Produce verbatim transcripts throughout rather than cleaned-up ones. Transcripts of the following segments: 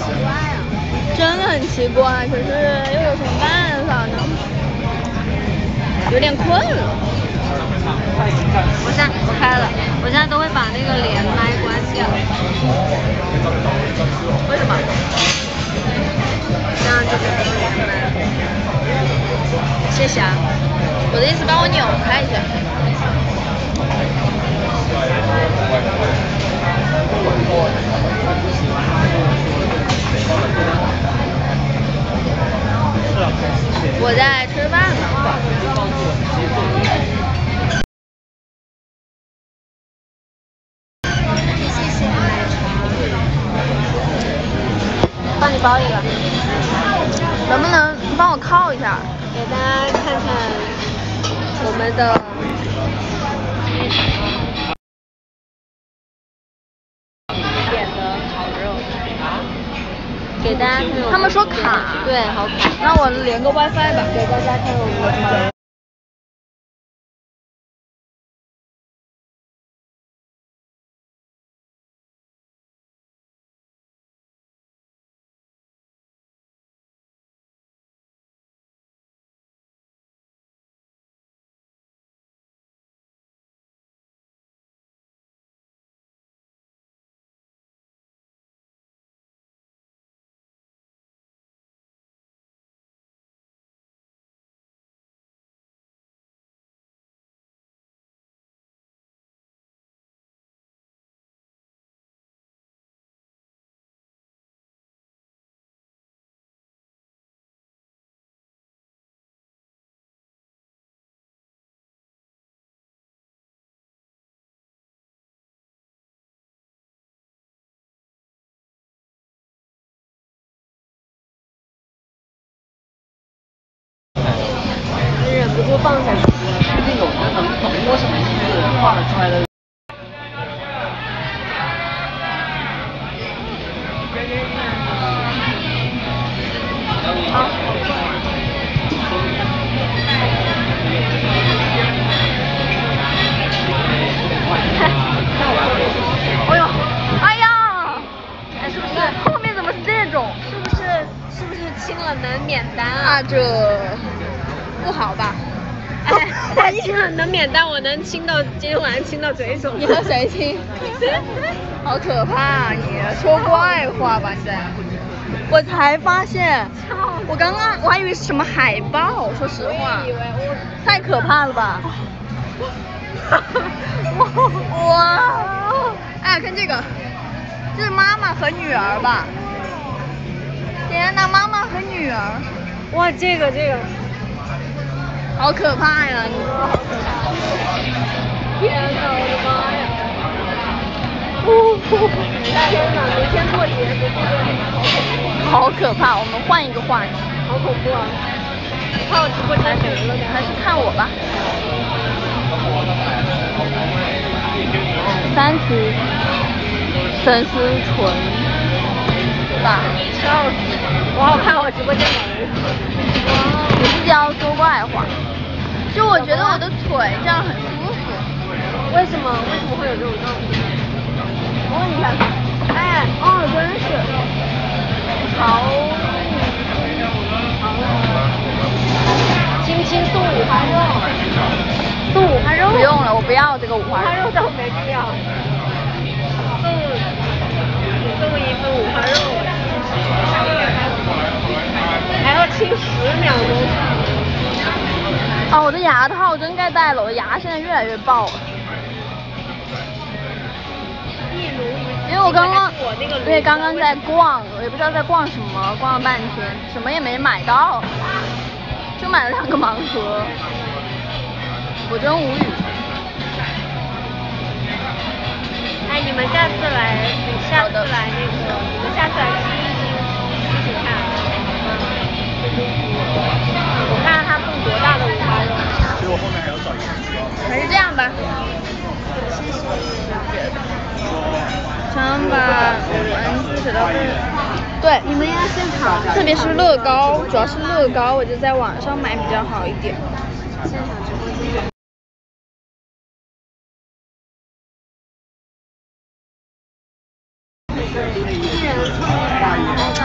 真的很奇怪，可是又有什么办法呢？有点困了。 我现在我开了，我现在都会把那个连麦关掉。为什么？这样就没有连麦。 谢谢啊，我的意思帮我扭开一下。我在吃饭呢。 帮你包一个， 能不能帮我靠一下， 给大家看看我们的点的烤肉，给大家看我们。 他们说卡， 对，好卡。 那我连个 WiFi 吧， 给大家看我们的烤肉。忍不住放下去。 最近有人能懂我什么意思画出来的。 好。哎呦，哎呀， 哎，是不是后面怎么是这种？是不是是不是清了能免单啊？ 啊，这不好吧？ 哎，我清了能免单，我能亲到今天晚上亲到嘴肿。 你和谁亲？好可怕啊！你说怪话吧你。我才发现，我刚刚我还以为是什么海报，说实话，太可怕了吧！哇！哎，看这个，这是妈妈和女儿吧？天哪，妈妈和女儿！ 哇，这个这个， 好可怕呀！你天哪，我的妈呀！哦，天哪，明天过节不是好可怕！我们换一个话题。 好恐怖啊！看我直播间没了， 还是看我吧。三区粉丝纯吧， 笑死！我好看我直播间没人。 哇！你自己要说怪话。就我觉得我的腿这样很舒服。 为什么？为什么会有这种照片？ 我问你看，哎，哦，真是，好， 亲亲送五花肉，送五花肉。 不用了，我不要这个五花肉。 五花肉倒没必要。送送一份五花肉，还要亲十秒钟。 啊，我的牙套真该戴了，我的牙现在越来越爆了。因为我刚刚，对，刚刚在逛，我也不知道在逛什么，逛了半天，什么也没买到，就买了两个盲盒，我真无语。 哎，你们下次来，下次来那个，你们下次来亲一亲，一起看。我看看他送多大的五花肉。 所以我后面还要找一个。 还是这样吧。想把文字写到对，你们要现场，特别是乐高，主要是乐高，我就在网上买比较好一点。 现场直播间。一人创造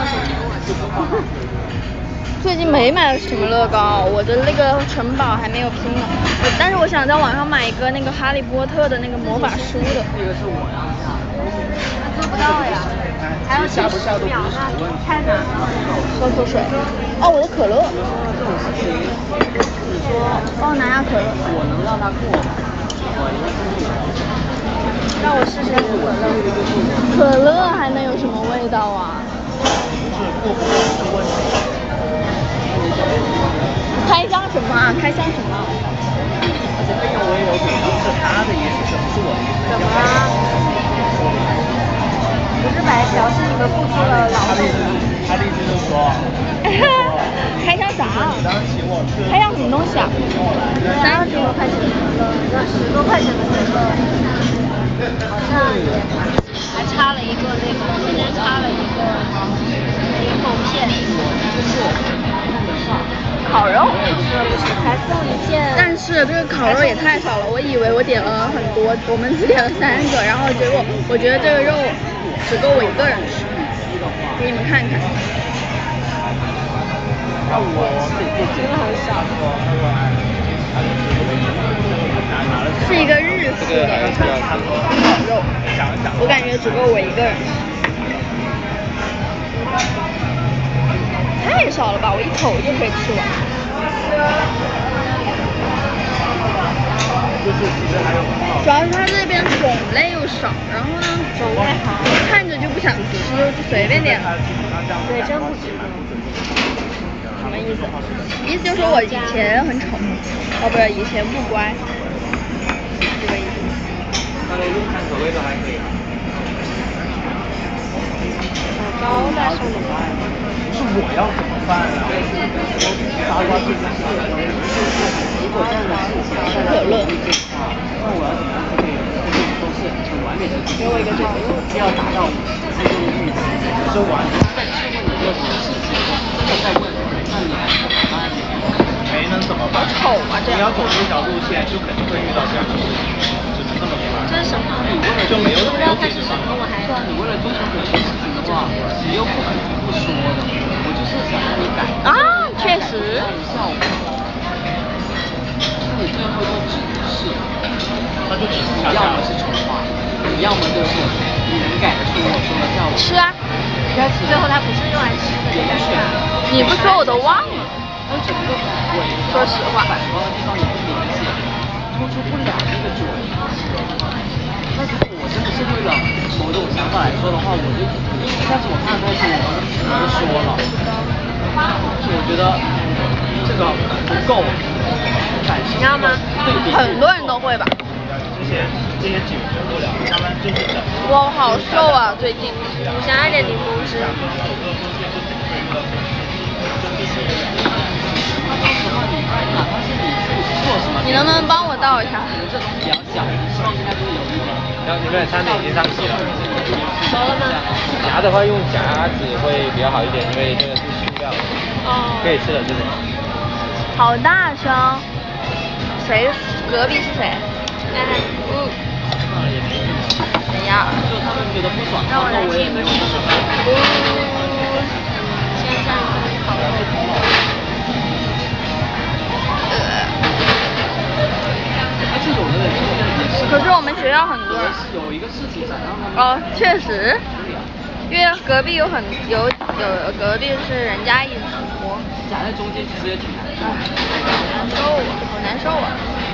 最近没买什么乐高，我的那个城堡还没有拼呢。我但是我想在网上买一个那个哈利波特的那个魔法书的。 这个是我要下的。 做不到呀，还有几十秒，那太难了。 喝口水。哦，我的可乐。 这种事情，你说帮我拿下可乐。 我能让他过，我应该是不能。 让我试试可乐。可乐还能有什么味道啊？开箱什么啊？开箱什么？ 而且这个我也有可能是他的意思，不是我的意思。 怎么啦？不是白嫖，是你们付出了劳动。 他的意思就是说， 开箱啥？开箱什么东西啊？ 三十多块钱的可乐，要十多块钱的可乐，好像也还插了一个那个，中间插了一个柠檬片，就是烤肉。 不是才送一件。 但是这个烤肉也太少了，我以为我点了很多，我们只点了三个，然后结果我觉得这个肉只够我一个人吃，给你们看看。 那我真的很少。 是一个日式的烤肉，我感觉只够我一个人吃。太少了吧，我一口就可以吃完。主要是它这边种类又少，然后呢， 种类好， 看着就不想吃，就随便点。 对，真不值得。 什么意思？意思就是说我以前很丑，哦不是，以前不乖，这个意思。 那个用餐口味都还可以。 老高在上面。 是我要怎么办啊？ 八卦这件事，如果这样的事情是可乐，那我要怎么样才可以都是很完美的给我一个这个，不要达到这个预期，就是完在质问你做什么事情，真的在问，那你还是怎么办？ 没能怎么办？ 丑啊这样。 你要走这条路线，就肯定会遇到这样的事情，只能这么说。 这是什么？ 你为了就没有没有解决什么？我还你为了追求某些事情的话，你又不可能不说的。我就是想让你改啊，确实。 效果。那你最后就只是， 那就只是你要么是丑化，你要么就是你能改得出我说的效果。 吃啊。 最后它不是用来吃的， 也选。 你不说我都忘了。 而且这个尾说实话， 反光的地方也不明显，突出不了那个准。那如果我真的是为了某种想法来说的话，我就，但是我看到是我我就说了，我觉得这个不够， 你知道吗？ 很多人都会吧。 这些这些解决不了，他们就是等。 我好瘦啊，最近。 你想要点柠檬汁。 你能不能帮我倒一下？ 这东西比较小，希望应该就是有一点。 然后你们的餐点已经上齐了。 熟了吗？ 夹的话用夹子会比较好一点，因为这个是塑料的。 哦。 可以吃的这种。 好大声！谁？隔壁是谁？ 哎，嗯。 哎呀， 就他们觉得不爽， 让我来听一个试试。先这样好了。 而且有的人就是也是。 可是我们学校很多人。 有一个事情想让他们。 哦，确实。因为隔壁有很有有隔壁是人家一坨。 夹在中间其实也挺难受。 难受啊，好难受啊。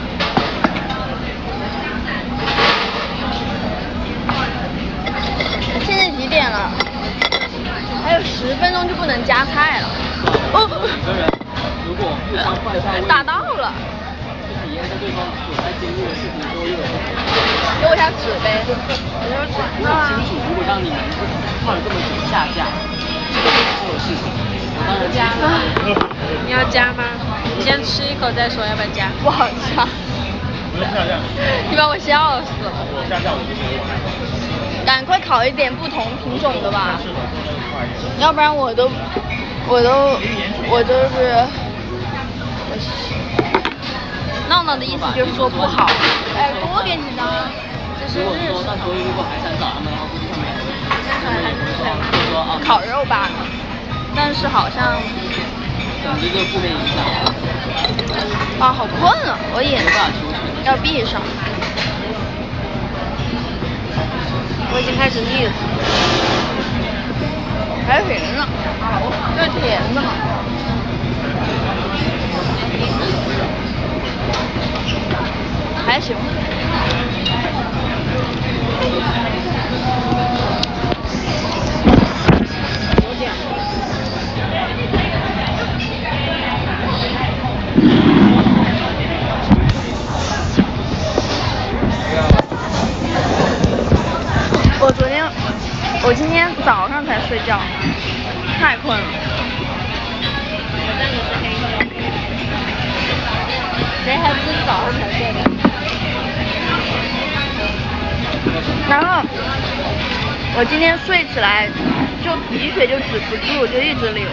现在几点了？还有十分钟就不能夹菜了。哦。 两个人如果互相换下位置。 打到了。 去体验一下对方所在经历的事情都有。 给我一下纸呗。 我很清楚，如果让你们换这么久下架，这个所有事情，我当然加了。 你要加吗？你先吃一口再说，要不要加？ 不好加。 不用下架。 你把我笑死了。 我下架我就觉得我害怕。 赶快烤一点不同品种的吧，要不然我都我都我就是闹闹的意思就是说不好。哎，多给几张。这是日式。 那所以如果还想找他们的话，估计他们也会说啊。 烤肉吧。 但是好像总之就是负面影响。 啊，好困啊，我眼睛要闭上。 我已经开始腻了。 还行呢，这甜的嘛。还行。 有点。 我昨天，我今天早上才睡觉，太困了。 谁还不是早上才睡的？ 然后我今天睡起来，就鼻血就止不住，就一直流。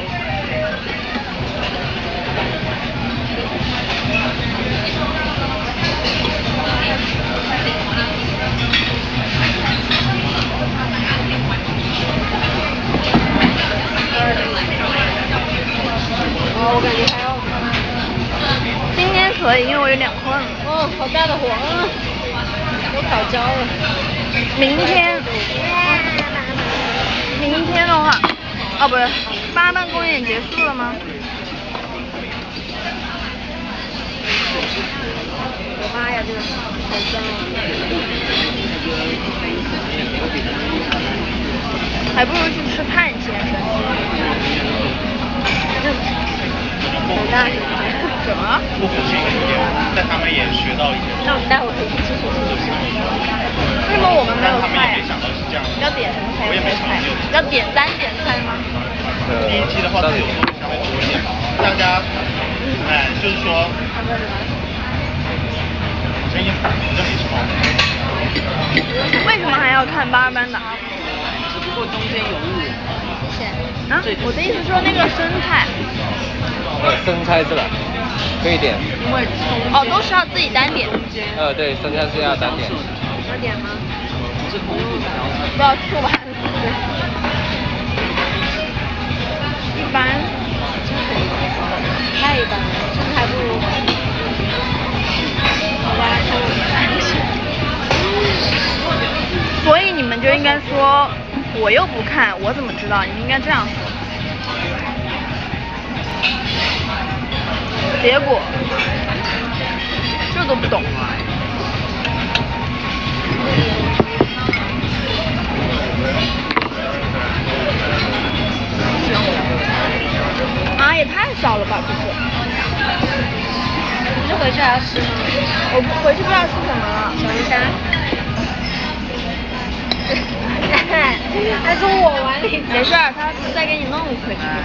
哦，我感觉还要。 今天可以，因为我有点困了。 哦，好大的黄啊！都烤焦了。 明天，明天的话，哦不是，八班公演结束了吗？ 我妈呀，这个好香啊！ 还不如去吃碳先生。 好大什么？ 不服气一点，但他们也学到一点。 那我们带我回去吃厨师吃。 为什么我们没有菜呀？要点什么菜？ 我也没想到。 要点单点菜吗？ 第一期的话，自由度相对多一点，大家，哎，就是说，真一盘，我这没吃饱。 为什么还要看八班的？ 只不过中间有误。 啊，我的意思说那个生菜。 呃，生菜是吧？可以点。 因为哦，都是要自己单点。 呃，对，生菜是要单点。 要点吗？ 不是同步调整。 不要吃完。一般。 太一般了，甚至还不如。好吧，看我们。 所以你们就应该说，我又不看，我怎么知道？你们应该这样说。结果，这都不懂。啊，也太少了吧，这是。 你这回去还要吃吗？ 我回去不知道吃什么了。 小鱼干。还说我碗里。 没事儿，他再给你弄回去。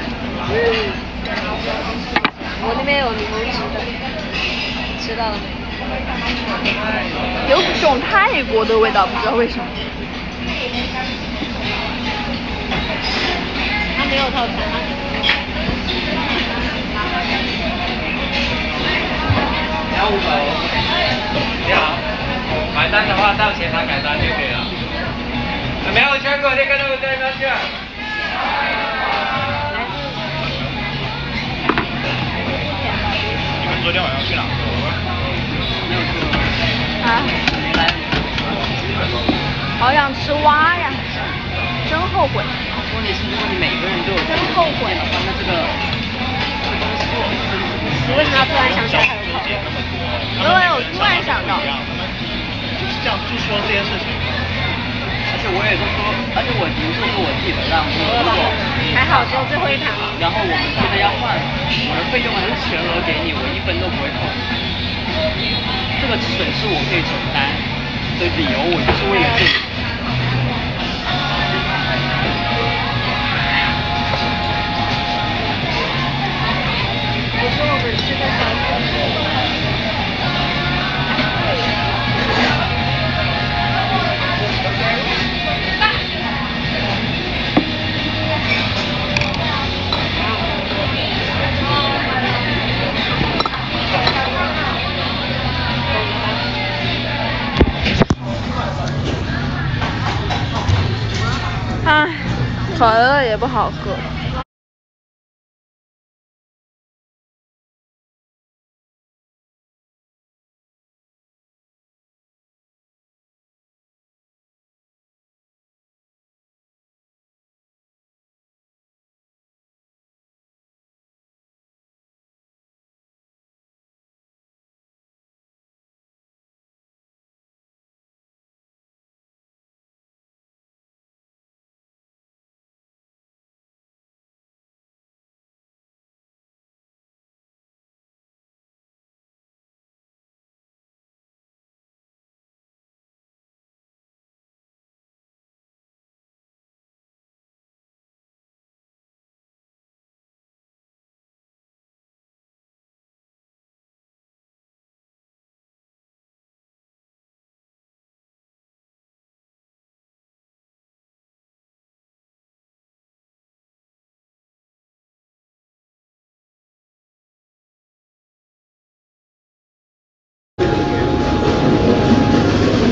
我那边有柠檬汁的，吃到了没？ 有种泰国的味道，不知道为什么。 他没有套餐。 你要五百。你好，买单的话到前台改单就可以了。没有全国这个都在那去。 你们昨天晚上去哪？ 没有去过。 啊。好想吃蛙呀，真后悔。 问题是，如果你每个人都有真后悔的话，那这个你为什么要突然想起来还有烤肉？ 因为我突然想到。 就是这样，就说这件事情。 而且我也是说，而且我民宿是我自己的账户，如果还好只有最后一盘。 然后我们现在要换，我的费用还是全额给你，我一分都不会扣。这个损失我可以承担的理由，我就是为了这个。 我说我们吃的小吃。 唉，可乐也不好喝。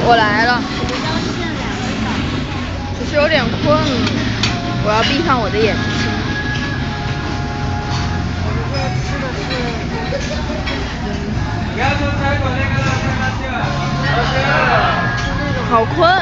我来了，只是有点困了，我要闭上我的眼睛。好困